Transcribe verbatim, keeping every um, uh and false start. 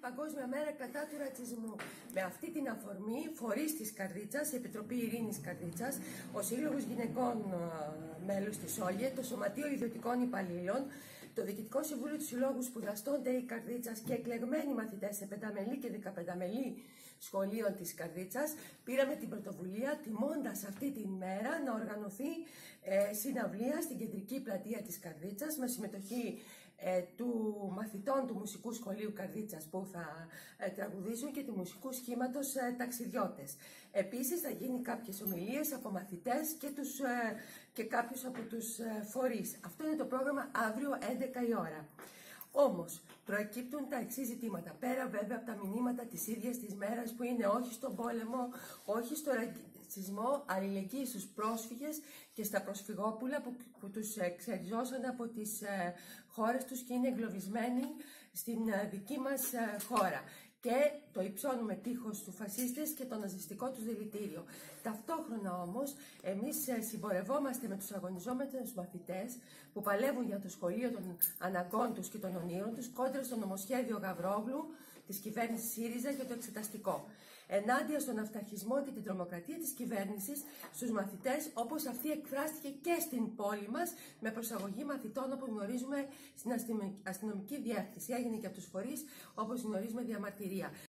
Παγκόσμια Μέρα κατά του ρατσισμού. Με αυτή την αφορμή, φορείς της Καρδίτσας, η Επιτροπή Ειρήνης Καρδίτσας, ο Σύλλογος Γυναικών μέλους της ΟΓΕ, το Σωματείο Ιδιωτικών Υπαλλήλων, το Διοικητικό Συμβούλιο του Συλλόγου Σπουδαστών ΔΕΗ Καρδίτσας και εκλεγμένοι μαθητές σε πενταμελή και δεκαπενταμελή σχολείων της Καρδίτσας, πήραμε την πρωτοβουλία, τιμώντας αυτή την μέρα, να οργανωθεί ε, συναυλία στην κεντρική πλατεία της Καρδίτσας με συμμετοχή ε, του μαθητών του Μουσικού Σχολείου Καρδίτσας που θα ε, τραγουδήσουν και του Μουσικού Σχήματος ε, Ταξιδιώτες. Επίσης θα γίνει κάποιες ομιλίες από μαθητές και, τους, ε, και κάποιους από τους ε, φορείς. Αυτό είναι το πρόγραμμα αύριο έντεκα η ώρα. Όμως, προεκύπτουν τα εξής ζητήματα. Πέρα βέβαια από τα μηνύματα της ίδιας της μέρας που είναι όχι στον πόλεμο, όχι στο ρατσισμό, αλληλεγγύη στους πρόσφυγες και στα προσφυγόπουλα που, που τους εξεριζώσαν από τις ε, χώρες τους και είναι εγκλωβισμένοι στην ε, δική μας ε, χώρα. Και το υψώνουμε τείχος του φασίστες και το ναζιστικό τους δηλητήριο. Ταυτόχρονα όμως, εμείς συμπορευόμαστε με τους αγωνιζόμενους μαθητές που παλεύουν για το σχολείο των αναγκών τους και των ονείρων τους κόντρα στο νομοσχέδιο Γαβρόγλου της κυβέρνησης ΣΥΡΙΖΑ και το εξεταστικό. Ενάντια στον αυταρχισμό και την τρομοκρατία της κυβέρνησης στους μαθητές, όπως αυτή εκφράστηκε και στην πόλη μας με προσαγωγή μαθητών όπως γνωρίζουμε στην αστυνομική διεύθυνση. Έγινε και από τους φορείς όπως γνωρίζουμε διαμαρτυρία.